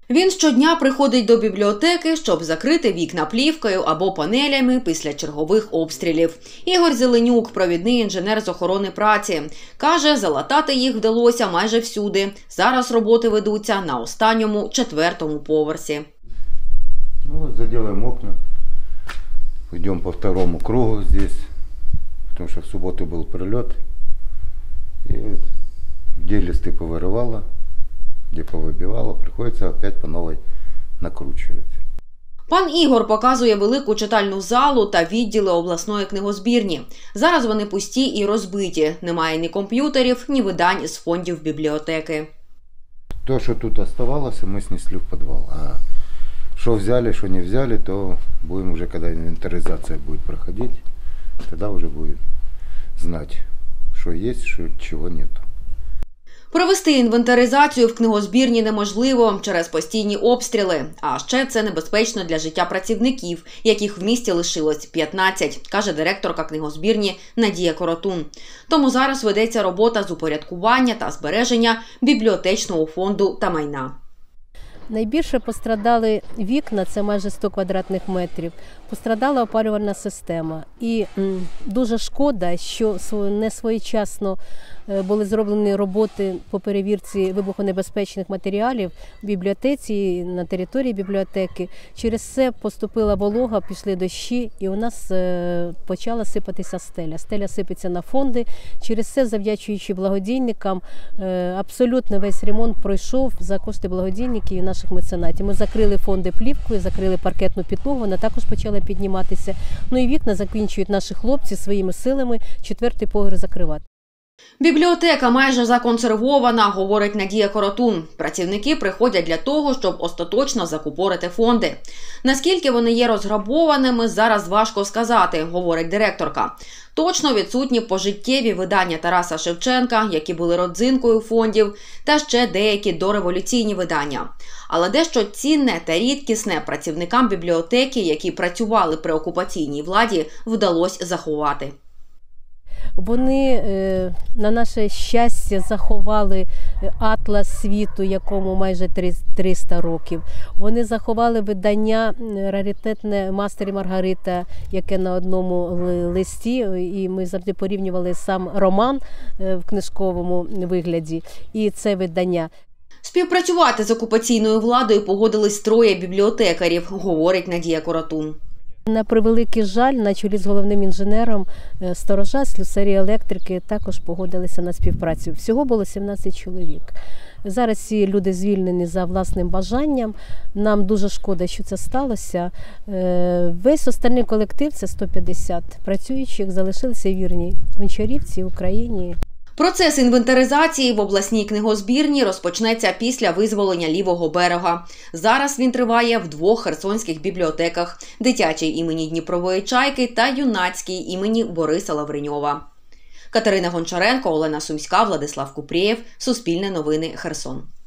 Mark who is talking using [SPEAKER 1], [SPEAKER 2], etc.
[SPEAKER 1] Він щодня приходить до бібліотеки, щоб закрити вікна плівкою або панелями після чергових обстрілів. Ігор Зеленюк, провідний інженер з охорони праці, каже, залатати їх вдалося майже всюди. Зараз роботи ведуться на останньому 4-му поверсі.
[SPEAKER 2] Ну, заделаем окна, идем по 2-му кругу здесь, потому что в субботу был прилет, и где листы повырывало, где повыбивало, приходится опять по новой накручивать.
[SPEAKER 1] Пан Ігор показує велику читальну залу та відділи обласної книгозбірні. Зараз вони пусті і розбиті. Немає ні комп'ютерів, ні видань з фондів бібліотеки.
[SPEAKER 2] То, что тут оставалось, мы снесли в подвал. А что взяли, что не взяли, то будем уже, когда инвентаризация будет проходить, тогда уже будет знать, что есть, чего нет.
[SPEAKER 1] Провести інвентаризацію в книгозбірні неможливо через постійні обстріли. А ще це небезпечно для життя працівників, яких в місті лишилось 15, каже директорка книгозбірні Надія Коротун. Тому зараз ведеться робота з упорядкування та збереження бібліотечного фонду та майна.
[SPEAKER 3] Найбільше пострадали вікна, це майже 100 квадратних метрів, пострадала опалювальна система. І дуже шкода, що не своєчасно були зроблені роботи по перевірці вибухонебезпечних матеріалів в бібліотеці, на території бібліотеки. Через це поступила волога, пішли дощі, і у нас почала сипатися стеля. Стеля сипеться на фонди. Через це, завдячуючи благодійникам, абсолютно весь ремонт пройшов за кошти благодійників і наших меценатів. Ми закрили фонди плівкою, закрили паркетну підлогу, вона також почала підніматися. Ну і вікна закінчують наші хлопці своїми силами 4-й поверх закривати.
[SPEAKER 1] Бібліотека майже законсервована, говорить Надія Коротун. Працівники приходять для того, щоб остаточно закупорити фонди. Наскільки вони є розграбованими, зараз важко сказати, говорить директорка. Точно відсутні пожиттєві видання Тараса Шевченка, які були родзинкою фондів, та ще деякі дореволюційні видання. Але дещо цінне та рідкісне працівникам бібліотеки, які працювали при окупаційній владі, вдалося заховати.
[SPEAKER 3] Вони, на наше щастя, заховали атлас світу, якому майже 300 років. Вони заховали видання раритетне «Мастер і Маргарита», яке на одному листі, і ми завжди порівнювали сам роман в книжковому вигляді і це видання.
[SPEAKER 1] Співпрацювати з окупаційною владою погодились 3 бібліотекарів, говорить Надія Коротун.
[SPEAKER 3] На превеликий жаль, на чолі з головним інженером сторожа, слюсарі, електрики також погодилися на співпрацю. Всього було 17 чоловік. Зараз ці люди звільнені за власним бажанням. Нам дуже шкода, що це сталося. Весь остальний колектив, це 150 працюючих, залишилися вірні Гончарівці, Україні.
[SPEAKER 1] Процес інвентаризації в обласній книгозбірні розпочнеться після визволення лівого берега. Зараз він триває в 2 херсонських бібліотеках – дитячій імені Дніпрової Чайки та юнацькій імені Бориса Лавреньова. Катерина Гончаренко, Олена Сумська, Владислав Купрієв. Суспільне новини, Херсон.